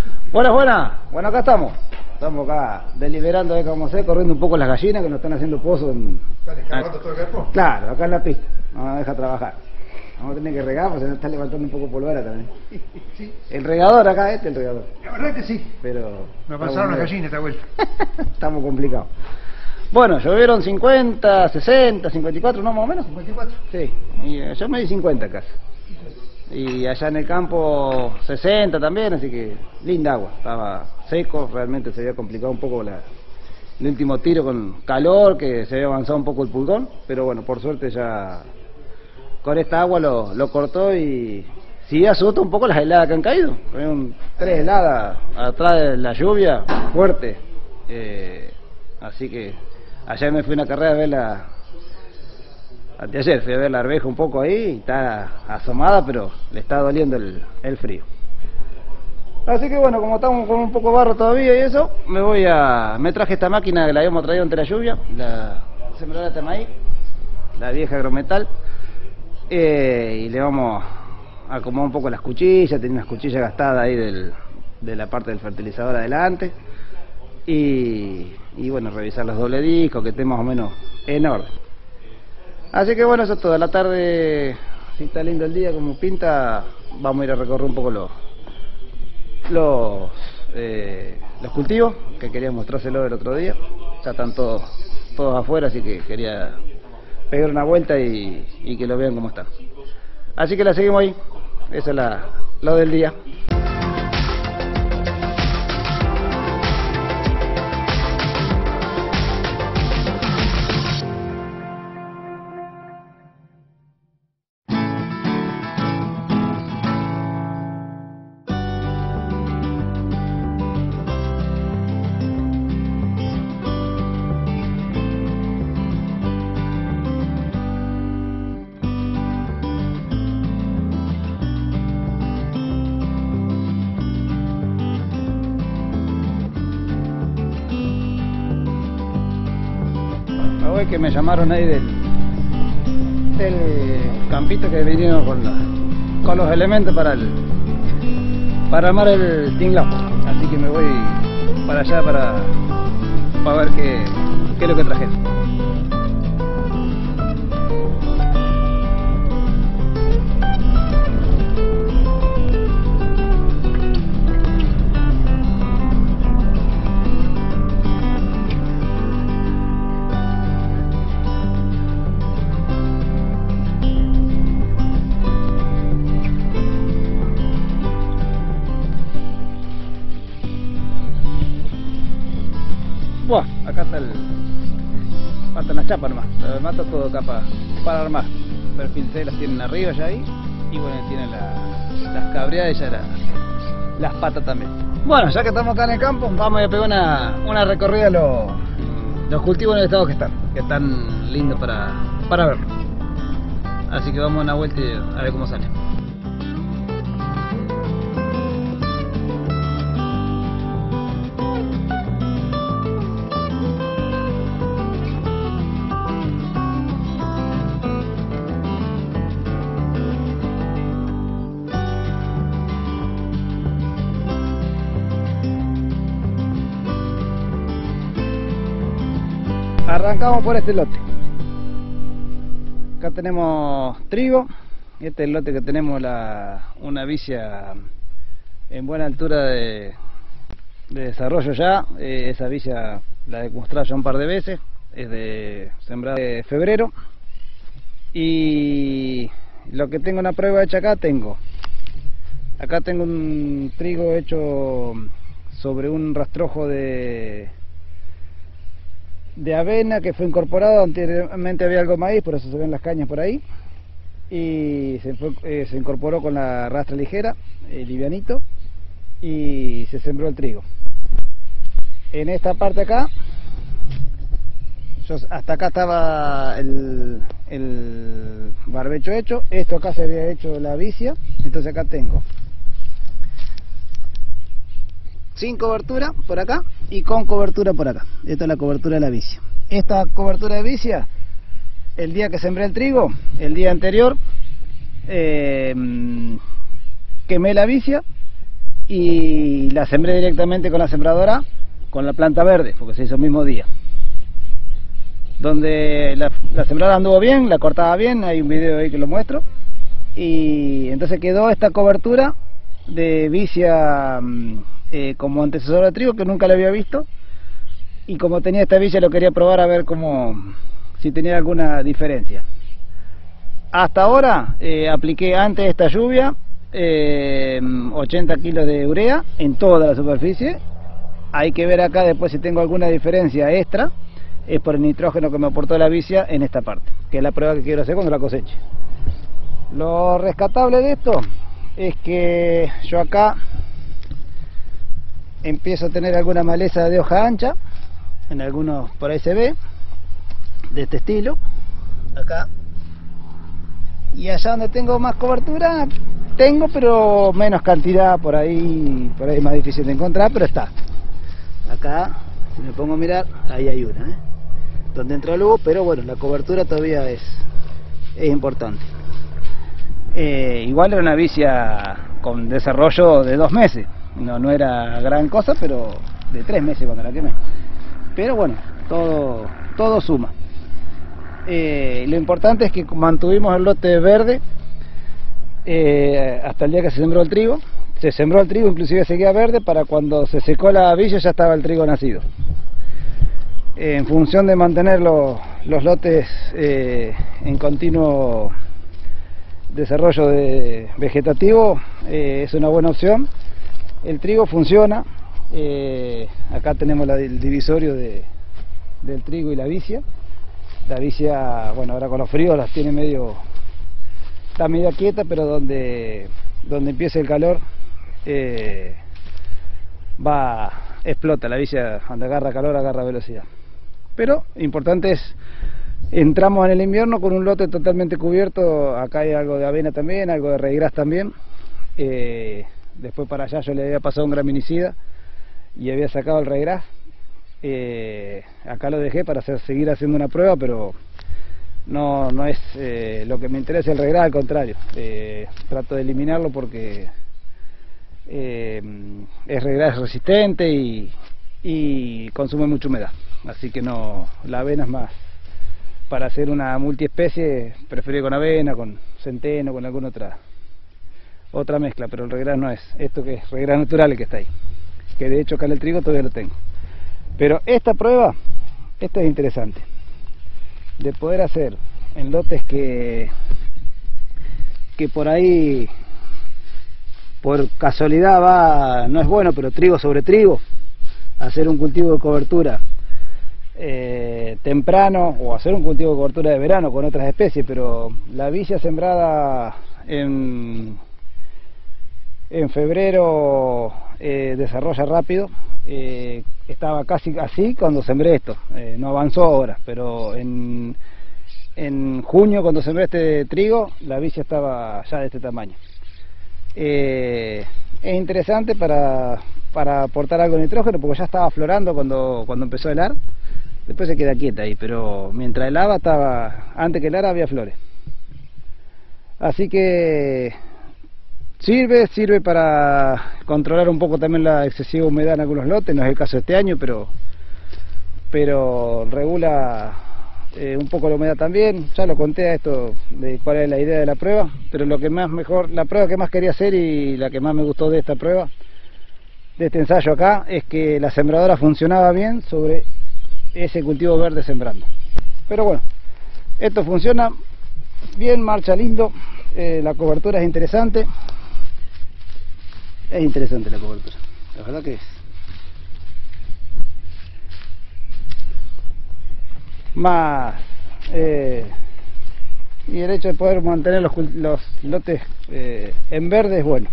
Buenas, buenas. Bueno, acá estamos. Estamos acá deliberando de qué vamos a hacer, corriendo un poco las gallinas que nos están haciendo pozos en... ¿Están escarbando todo el campo? Claro, acá en la pista. No nos deja trabajar. Vamos a tener que regar porque se nos está levantando un poco polvora también. Sí. El regador acá, el regador. La verdad que sí. Pero... Me pasaron las gallinas esta vuelta. Estamos complicados. Bueno, llovieron 50, 60, 54, ¿no? Más o menos. 54. Sí, y yo me di 50 casi. Y allá en el campo 60 también, así que linda agua. Estaba seco, realmente se había complicado un poco el último tiro con calor, que se había avanzado un poco el pulgón, pero bueno, por suerte ya con esta agua lo cortó y sí asusta un poco las heladas que han caído. Hay 3 heladas atrás de la lluvia, fuerte. Así que ayer me fui a una carrera a ver anteayer fui a ver la arveja un poco ahí, y está asomada, pero le está doliendo el frío. Así que bueno, como estamos con un poco de barro todavía y eso, me traje esta máquina que la habíamos traído ante la lluvia, la sembradora de maíz, la vieja agrometal, y le vamos a acomodar un poco las cuchillas. Tenía unas cuchillas gastadas ahí de la parte del fertilizador adelante, y bueno, revisar los doble discos, que estén más o menos en orden. Así que bueno, eso es todo. A la tarde, si está lindo el día como pinta, vamos a ir a recorrer un poco los cultivos, que quería mostrárselo el otro día. Ya están todos afuera, así que quería pegar una vuelta y que lo vean cómo están. Así que la seguimos ahí. Esa es lo del día. Que me llamaron ahí del campito, que vinieron con los elementos para armar el tinglao. Así que me voy para allá para ver qué es lo que traje. Buah, acá está faltan las chapas nomás, lo demás está todo acá para armar. Perfil C las tienen arriba ya ahí, y bueno, tienen las cabreadas y ya las patas también. Bueno, ya que estamos acá en el campo, vamos a pegar una recorrida a los cultivos en el estado que están lindos para verlo. Así que vamos a una vuelta y a ver cómo sale. Arrancamos por este lote. Acá tenemos trigo. Este es el lote que tenemos una vicia en buena altura de desarrollo ya. Esa vicia la he mostrado ya un par de veces. Es de sembrado de febrero. Y lo que tengo una prueba hecha acá, acá tengo un trigo hecho sobre un rastrojo de avena que fue incorporado. Anteriormente había algo de maíz, por eso se ven las cañas por ahí, y se incorporó con la rastra ligera, livianito, y se sembró el trigo. En esta parte acá, hasta acá estaba el barbecho hecho. Esto acá se había hecho la vicia, entonces acá tengo sin cobertura por acá y con cobertura por acá. Esta es la cobertura de la vicia. Esta cobertura de vicia, el día que sembré el trigo, el día anterior quemé la vicia y la sembré directamente con la sembradora, con la planta verde, porque se hizo el mismo día. Donde la sembrada anduvo bien, la cortaba bien, hay un video ahí que lo muestro, y entonces quedó esta cobertura de vicia como antecesor de trigo, que nunca la había visto, y como tenía esta vicia lo quería probar a ver si tenía alguna diferencia. Hasta ahora apliqué antes de esta lluvia 80 kilos de urea en toda la superficie. Hay que ver acá después si tengo alguna diferencia extra, es por el nitrógeno que me aportó la vicia en esta parte, que es la prueba que quiero hacer cuando la coseche. Lo rescatable de esto es que yo acá empiezo a tener alguna maleza de hoja ancha, en algunos por ahí se ve, de este estilo, acá. Y allá donde tengo más cobertura, tengo pero menos cantidad, por ahí es más difícil de encontrar, pero está. Acá, si me pongo a mirar, ahí hay una, donde entra luz, pero bueno, la cobertura todavía es importante. Igual era una vicia con desarrollo de 2 meses, no era gran cosa, pero de 3 meses cuando la quemé. Pero bueno, todo suma. Lo importante es que mantuvimos el lote verde hasta el día que se sembró el trigo. Se sembró el trigo, inclusive seguía verde, para cuando se secó la villa ya estaba el trigo nacido. En función de mantener los lotes en continuo desarrollo vegetativo, es una buena opción. El trigo funciona. Acá tenemos el divisorio del trigo y la vicia. La vicia, bueno, ahora con los fríos las tiene está medio quieta, pero donde empiece el calor explota. La vicia, cuando agarra calor, agarra velocidad. Pero importante es, entramos en el invierno con un lote totalmente cubierto. Acá hay algo de avena también, algo de raigras también. Después para allá yo le había pasado un graminicida y había sacado el raigras. Acá lo dejé para seguir haciendo una prueba, pero no es lo que me interesa el raigras, al contrario. Trato de eliminarlo porque es raigras resistente y consume mucha humedad, así que la avena es más para hacer una multiespecie. Prefiero con avena, con centeno, con alguna otra mezcla, pero el raigras no es esto, que es raigras natural el que está ahí, que de hecho acá en el trigo todavía lo tengo. Pero esta prueba, esta es interesante, de poder hacer en lotes que por ahí, por casualidad no es bueno, pero trigo sobre trigo, hacer un cultivo de cobertura temprano, o hacer un cultivo de cobertura de verano con otras especies, pero la vicia sembrada en febrero desarrolla rápido. Estaba casi así cuando sembré esto, no avanzó ahora, pero en junio, cuando sembré este trigo, la vicia estaba ya de este tamaño. Es interesante para aportar algo de nitrógeno, porque ya estaba aflorando cuando empezó a helar. Después se queda quieta ahí, pero mientras helaba antes que helara había flores. Así que sirve para controlar un poco también la excesiva humedad en algunos lotes. No es el caso de este año, pero regula un poco la humedad también. Ya lo conté a esto de cuál es la idea de la prueba, pero la prueba que más quería hacer y la que más me gustó de esta prueba, de este ensayo acá, es que la sembradora funcionaba bien sobre ese cultivo verde sembrando. Pero bueno, esto funciona bien, marcha lindo. La cobertura es interesante. Es interesante la cobertura, la verdad que es. Más y el hecho de poder mantener los lotes en verde es bueno.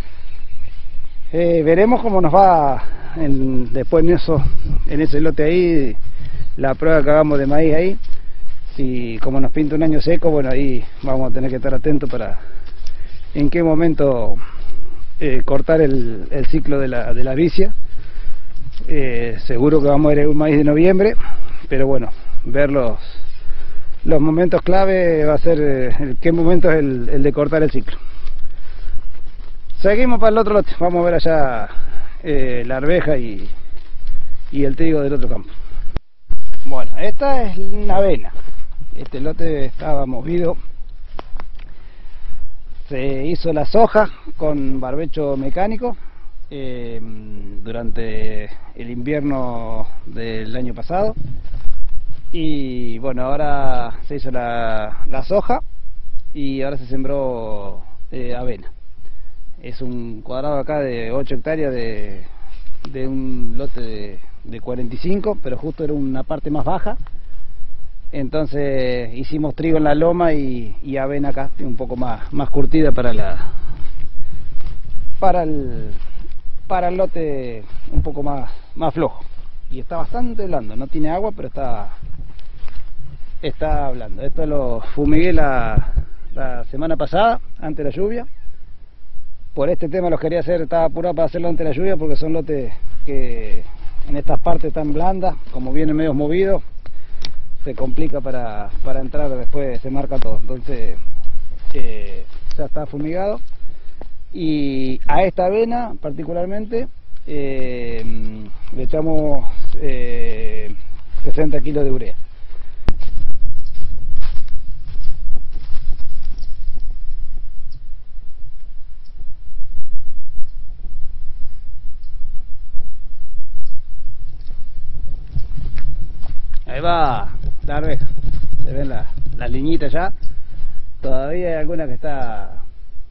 Veremos cómo nos va después en ese lote ahí, la prueba que hagamos de maíz ahí. Si como nos pinta un año seco, bueno, ahí vamos a tener que estar atentos para en qué momento cortar el ciclo de la vicia. Seguro que vamos a ver un maíz de noviembre, pero bueno, ver los momentos clave va a ser qué momento es el de cortar el ciclo. Seguimos para el otro lote, vamos a ver allá la arveja y el trigo del otro campo. Bueno, esta es la avena. Este lote estaba movido. Se hizo la soja con barbecho mecánico durante el invierno del año pasado. Y bueno, ahora se hizo la soja y ahora se sembró avena. Es un cuadrado acá de 8 hectáreas de un lote de 45, pero justo era una parte más baja. Entonces hicimos trigo en la loma y avena acá, un poco más curtida para el lote un poco más flojo. Y está bastante blando, no tiene agua, pero está blando. Esto lo fumigué la semana pasada, antes de la lluvia. Por este tema los quería hacer, estaba apurado para hacerlo antes de la lluvia, porque son lotes que en estas partes tan blandas, como vienen medios movidos, se complica para entrar, después se marca todo. Entonces ya está fumigado. Y a esta avena particularmente le echamos 60 kilos de urea. Ahí va la arveja, se ven las liñitas ya. Todavía hay alguna que está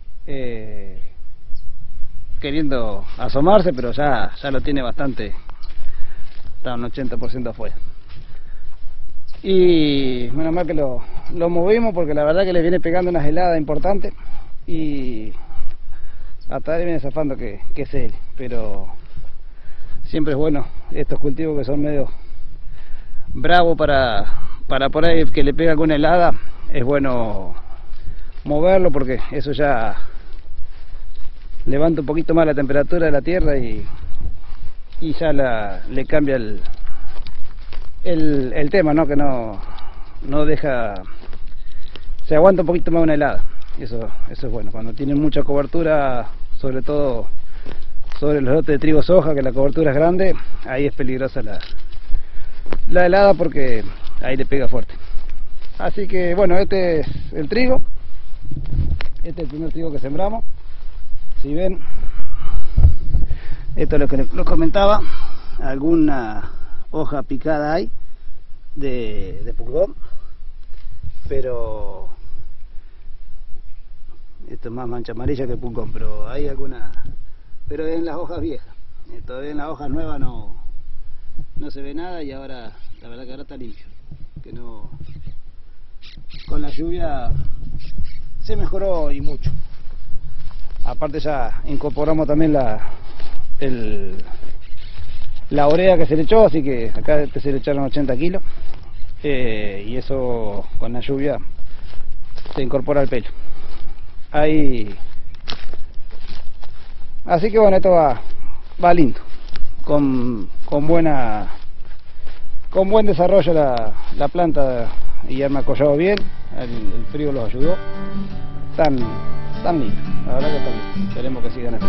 queriendo asomarse, pero ya lo tiene bastante, está un 80% afuera. Y menos mal que lo movimos, porque la verdad que le viene pegando unas heladas importantes y hasta ahí viene zafando que es él. Pero siempre es bueno estos cultivos que son medio bravo para por ahí que le pega alguna helada, es bueno moverlo, porque eso ya levanta un poquito más la temperatura de la tierra y ya le cambia el tema, ¿no? Que no deja, se aguanta un poquito más una helada. Eso es bueno cuando tienen mucha cobertura, sobre todo sobre los lotes de trigo soja, que la cobertura es grande. Ahí es peligrosa la helada, porque ahí le pega fuerte. Así que bueno, este es el trigo. Este es el primer trigo que sembramos. Si ven, esto es lo que les comentaba, alguna hoja picada hay de pulgón, pero esto es más mancha amarilla que pulgón, pero hay alguna, pero en las hojas viejas. Todavía en las hojas nuevas no se ve nada, y ahora la verdad que ahora está limpio, que no, con la lluvia se mejoró y mucho. Aparte ya incorporamos también la urea que se le echó, así que acá se le echaron 80 kilos y eso con la lluvia se incorpora al pelo. Ahí, así que bueno, esto va lindo, con buen desarrollo la planta, y han acollado bien, el frío los ayudó, tan lindo, la verdad que están lindos. Esperemos que sigan así.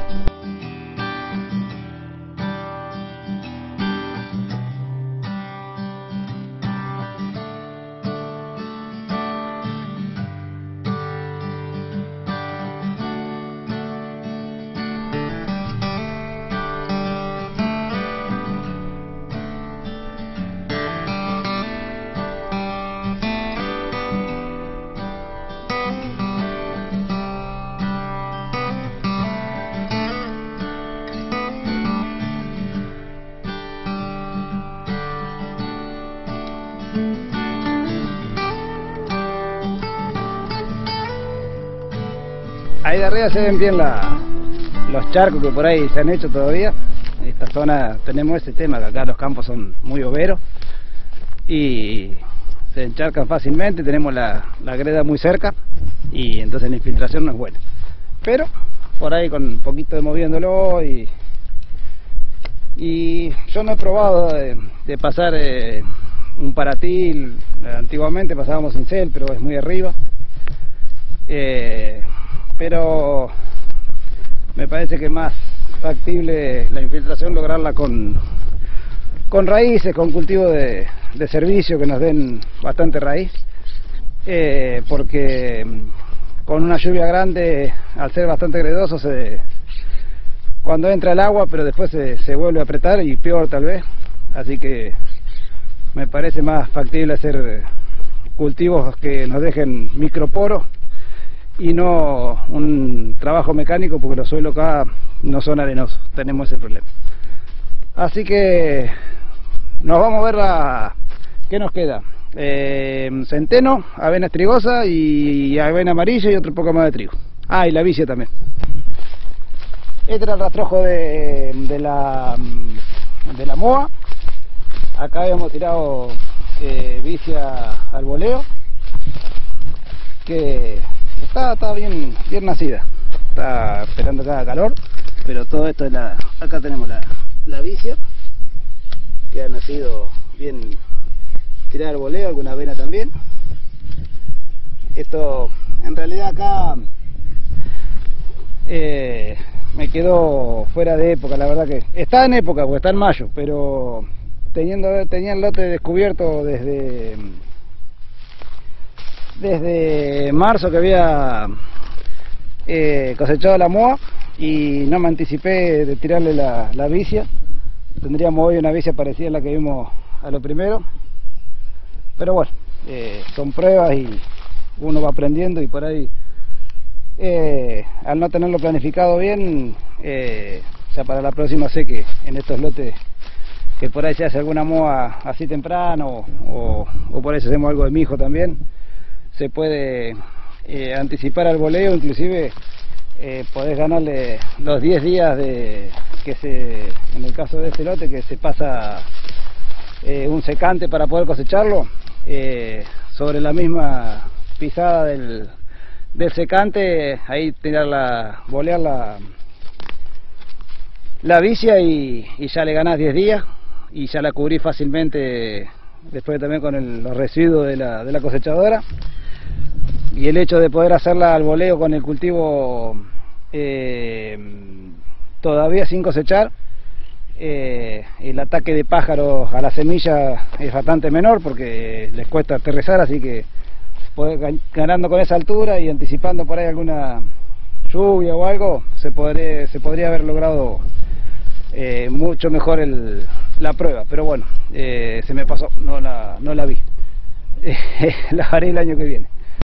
Ahí de arriba se ven bien los charcos que por ahí se han hecho todavía. En esta zona tenemos ese tema, que acá los campos son muy overos y se encharcan fácilmente. Tenemos la greda muy cerca y entonces la infiltración no es buena. Pero por ahí con un poquito de moviéndolo, y yo no he probado de pasar un paratil. Antiguamente pasábamos cincel, pero es muy arriba. Pero me parece que es más factible la infiltración lograrla con raíces, con cultivo de servicio que nos den bastante raíz, porque con una lluvia grande, al ser bastante gredoso, cuando entra el agua, pero después se vuelve a apretar y peor tal vez, así que me parece más factible hacer cultivos que nos dejen microporos y no un trabajo mecánico, porque los suelos acá no son arenosos, tenemos ese problema. Así que nos vamos a ver qué nos queda. Centeno, avena estrigosa y avena amarilla y otro poco más de trigo. Ah, y la vicia también. Este era el rastrojo de la moa. Acá habíamos tirado vicia al boleo, que está bien nacida. Está esperando cada calor, pero todo esto es acá tenemos la vicia, que ha nacido bien tirada al boleo, alguna avena también. Esto en realidad acá me quedó fuera de época, la verdad que está en época porque está en mayo, pero tenía el lote descubierto desde marzo, que había cosechado la moa y no me anticipé de tirarle la vicia. Tendríamos hoy una vicia parecida a la que vimos a lo primero, pero bueno, son pruebas y uno va aprendiendo, y por ahí al no tenerlo planificado bien, ya para la próxima sé que en estos lotes que por ahí se hace alguna moa así temprano, o por ahí hacemos algo de mijo también, se puede anticipar al boleo. Inclusive podés ganarle los 10 días en el caso de este lote, que se pasa un secante para poder cosecharlo, sobre la misma pisada del secante, ahí bolear la vicia y ya le ganás 10 días y ya la cubrís fácilmente después también con los residuos de la cosechadora. Y el hecho de poder hacerla al boleo con el cultivo todavía sin cosechar, el ataque de pájaros a la semilla es bastante menor porque les cuesta aterrizar, así que ganando con esa altura y anticipando por ahí alguna lluvia o algo, se podría haber logrado mucho mejor la prueba. Pero bueno, se me pasó, no la vi. La haré el año que viene.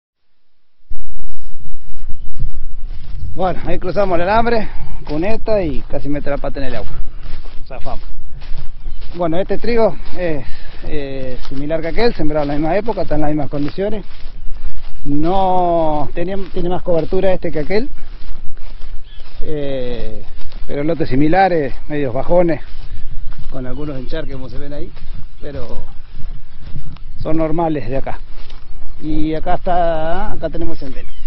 Bueno, ahí cruzamos el alambre, cuneta, y casi mete la pata en el agua. Zafamos. Bueno, este trigo es similar que aquel, sembrado en la misma época, está en las mismas condiciones. No tiene más cobertura este que aquel, pero lotes similares, medios bajones, con algunos encharques como se ven ahí, pero son normales de acá. Y acá tenemos el centeno.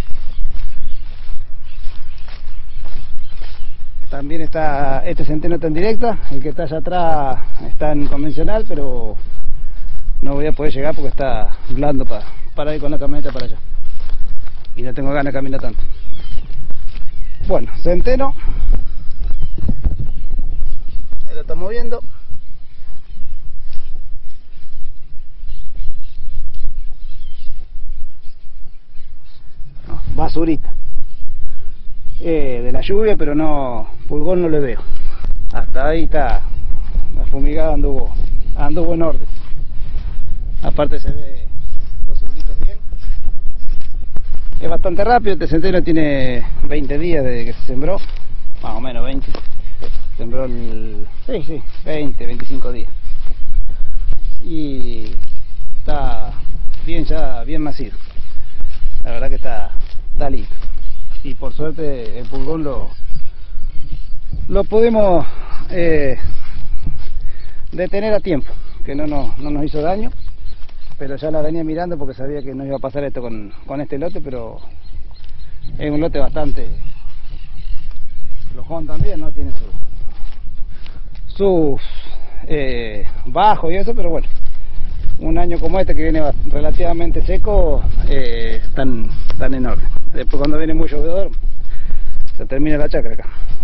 También está, este centeno está en directa, el que está allá atrás está en convencional, pero no voy a poder llegar porque está blando para ir con la camioneta para allá. Y no tengo ganas de caminar tanto. Bueno, centeno. Ahí lo estamos viendo. No, basurita. De la lluvia, pero no, pulgón no le veo. Hasta ahí está, la fumigada anduvo en orden. Aparte se ve los surtitos bien. Es bastante rápido, este centeno tiene 20 días desde que se sembró, más o menos 20. Sembró sí, 20, 25 días. Y está bien nacido. La verdad que está listo. Y por suerte el pulgón lo pudimos detener a tiempo, que no nos hizo daño, pero ya la venía mirando porque sabía que no iba a pasar esto con este lote, pero es un lote bastante flojón también, ¿no? Tiene sus bajos y eso, pero bueno, un año como este que viene relativamente seco, tan enorme. Después cuando viene muy llovedor, se termina la chacra acá.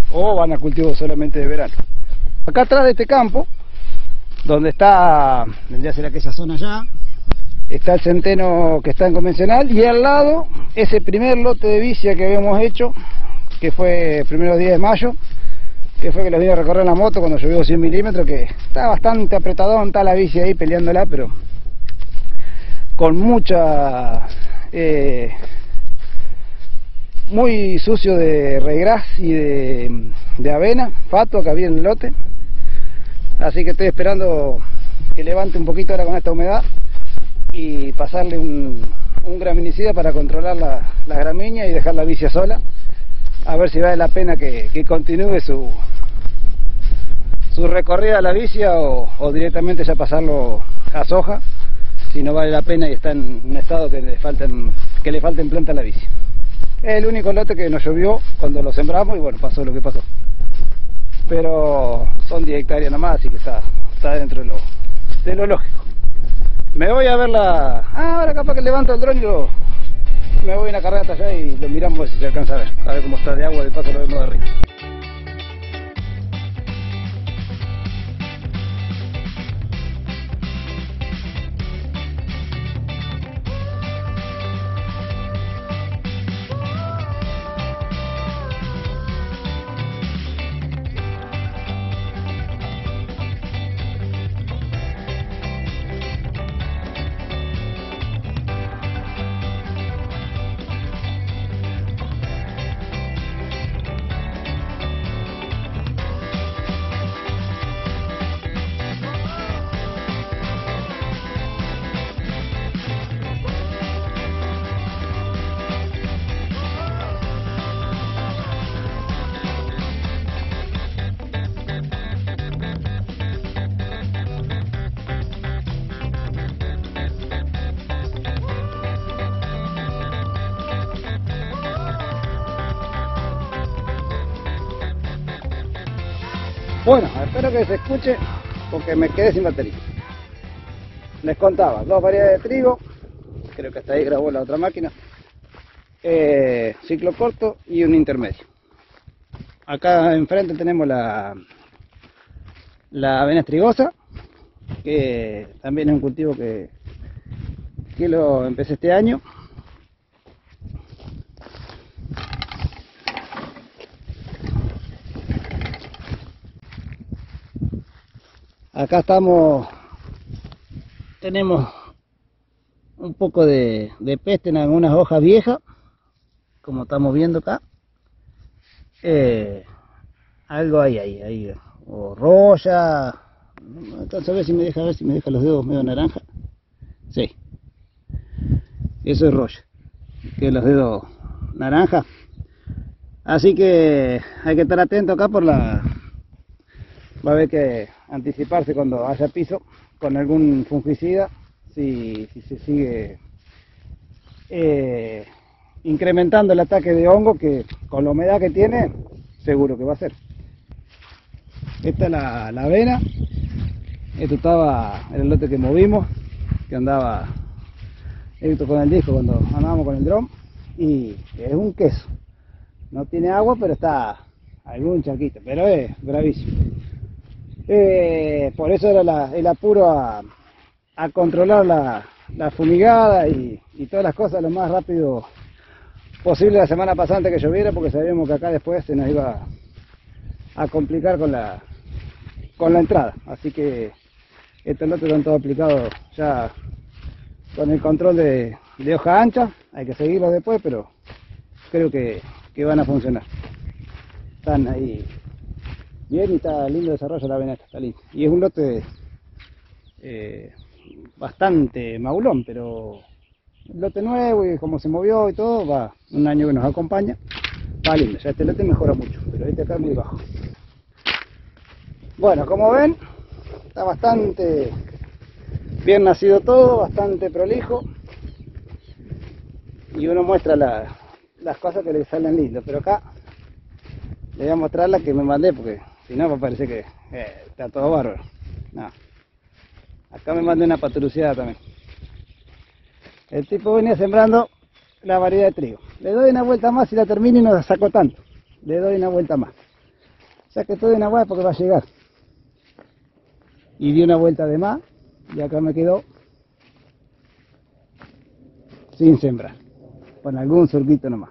o van a cultivo solamente de verano. Acá atrás de este campo, donde está, vendría a ser aquella zona allá, está el centeno que está en convencional, y al lado ese primer lote de vicia que habíamos hecho, que fue el primeros días de mayo, que fue que los vine a recorrer en la moto cuando llovió 100 milímetros, que está bastante apretadón, está la bici ahí peleándola, pero con mucha... muy sucio de regras y de avena, fato que había en el lote, así que estoy esperando que levante un poquito ahora con esta humedad y pasarle un graminicida para controlar la gramínea y dejar la vicia sola, a ver si vale la pena que continúe su recorrida a la vicia o directamente ya pasarlo a soja, si no vale la pena y está en un estado que le falten planta a la vicia. Es el único lote que nos llovió cuando lo sembramos y bueno, pasó lo que pasó. Pero son 10 hectáreas nomás, así que está dentro de lo lógico. Me voy a ver ahora capaz que levanto el dron y me voy a una carrera hasta allá y lo miramos a ver si se alcanza a ver cómo está de agua, de paso lo vemos de arriba. Bueno, espero que se escuche porque me quedé sin batería. Les contaba, 2 variedades de trigo, creo que hasta ahí grabó la otra máquina, ciclo corto y un intermedio. Acá enfrente tenemos la avena estrigosa, que también es un cultivo que lo empecé este año. Acá tenemos un poco de peste en algunas hojas viejas, como estamos viendo acá. Algo ahí, o roya, no alcanzo a ver si me deja los dedos medio naranja. Sí, eso es roya, que los dedos naranja. Así que hay que estar atento acá va a haber que anticiparse cuando haya piso con algún fungicida si se sigue incrementando el ataque de hongo, que con la humedad que tiene seguro que va a ser. Esta es la avena. Esto estaba en el lote que movimos, que andaba esto con el disco cuando andábamos con el dron, y es un queso. No tiene agua, pero está algún charquito, pero es bravísimo. Por eso era el apuro a controlar la fumigada y todas las cosas lo más rápido posible la semana pasada antes que lloviera, porque sabíamos que acá después se nos iba a complicar con la entrada. Así que estos lotes están todos aplicados ya con el control de hoja ancha. Hay que seguirlos después, pero creo que van a funcionar. Están ahí bien y está lindo el desarrollo de la avena, está lindo. Y es un lote bastante maulón, pero el lote nuevo y como se movió y todo, va un año que nos acompaña, va lindo. Ya este lote mejora mucho, pero este acá es muy bajo. Bueno, como ven, está bastante bien nacido todo, bastante prolijo, y uno muestra las cosas que le salen lindas, pero acá le voy a mostrar la que me mandé, porque si no me parece que está todo bárbaro. No. Acá me mandé una patruciada también. El tipo venía sembrando la variedad de trigo. Le doy una vuelta más y la termino y no la saco tanto. Le doy una vuelta más. sea que estoy en agua porque va a llegar. Y di una vuelta de más y acá me quedó sin sembrar, con algún surquito nomás.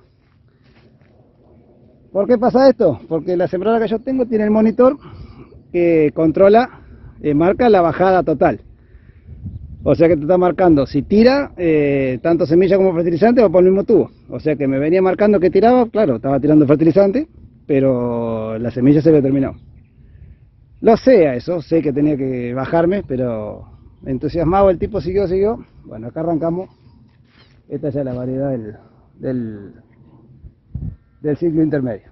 ¿Por qué pasa esto? Porque la sembradora que yo tengo tiene el monitor que controla, marca la bajada total. O sea que te está marcando si tira tanto semilla como fertilizante o por el mismo tubo. O sea que me venía marcando que tiraba, claro, estaba tirando fertilizante, pero la semilla se había terminado. Lo sé a eso, sé que tenía que bajarme, pero entusiasmado el tipo siguió. Bueno, acá arrancamos. Esta ya es la variedad del ciclo intermedio.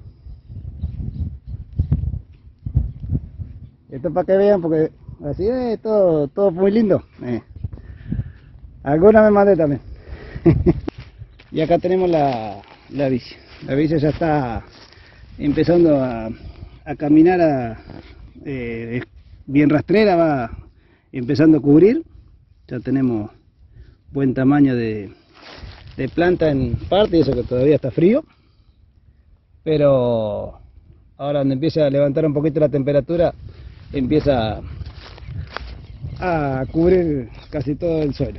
Esto para que vean, porque así es, todo muy lindo. Alguna me mandé también. Y acá tenemos la bici. La bici ya está empezando a caminar, bien rastrera, va empezando a cubrir. Ya tenemos buen tamaño de planta en parte, y eso que todavía está frío. Pero ahora donde empieza a levantar un poquito la temperatura, empieza a cubrir casi todo el suelo.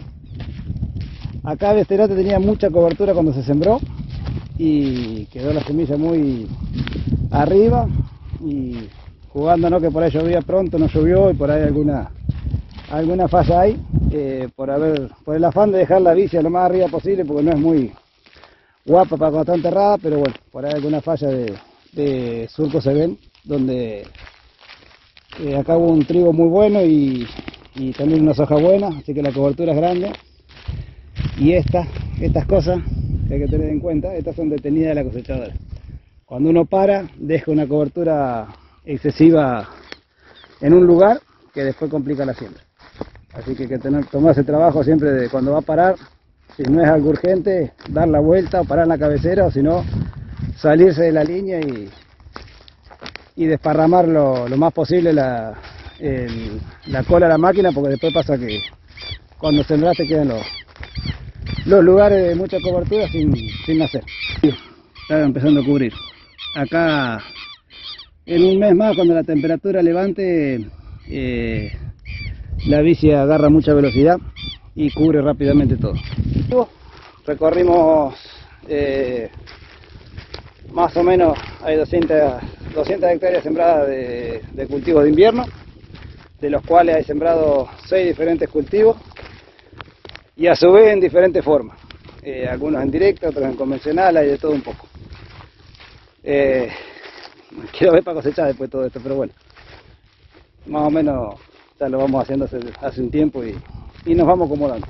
Acá este lote tenía mucha cobertura cuando se sembró y quedó la semilla muy arriba, y jugando, ¿no?, que por ahí llovía pronto, no llovió, y por ahí alguna falla hay, por el afán de dejar la bici lo más arriba posible, porque no es muy guapa para cuando está enterrada, pero bueno, por ahí alguna falla de surco se ven, donde acá hubo un trigo muy bueno y también unas hojas buenas, así que la cobertura es grande. Y estas cosas que hay que tener en cuenta, estas son detenidas de la cosechadora. Cuando uno para, deja una cobertura excesiva en un lugar que después complica la siembra. Así que hay que tomar ese trabajo siempre de cuando va a parar, si no es algo urgente, dar la vuelta o parar en la cabecera, o si no, salirse de la línea y desparramar lo más posible la cola a la máquina, porque después pasa que cuando sembraste quedan los lugares de mucha cobertura sin nacer. Está empezando a cubrir. Acá en un mes más, cuando la temperatura levante, la bici agarra mucha velocidad y cubre rápidamente todo. Recorrimos más o menos, hay 200 hectáreas sembradas de cultivos de invierno, de los cuales hay sembrado 6 diferentes cultivos, y a su vez en diferentes formas, algunos en directa, otros en convencional, hay de todo un poco. Quiero ver para cosechar después todo esto, pero bueno, más o menos ya lo vamos haciendo hace un tiempo y nos vamos acomodando.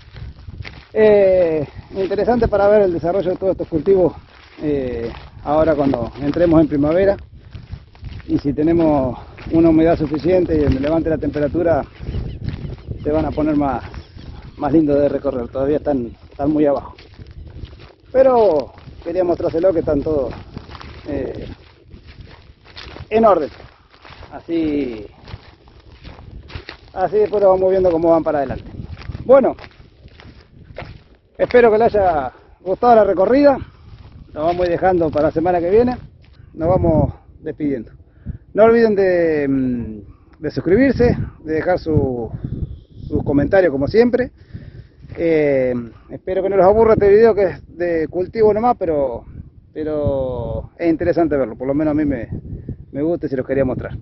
Interesante para ver el desarrollo de todos estos cultivos ahora cuando entremos en primavera, y si tenemos una humedad suficiente y donde levante la temperatura, se van a poner más lindos de recorrer. Todavía están muy abajo, pero quería mostrárselo que están todos en orden. Así después lo vamos viendo cómo van para adelante. Bueno, espero que les haya gustado la recorrida. Nos vamos a ir dejando para la semana que viene. Nos vamos despidiendo. No olviden de suscribirse, de dejar sus comentarios como siempre. Espero que no los aburra este video, que es de cultivo nomás, pero es interesante verlo. Por lo menos a mí me gusta y se los quería mostrar.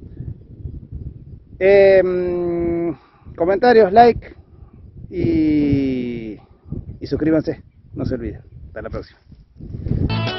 Comentarios, like y suscríbanse, no se olviden. Hasta la próxima.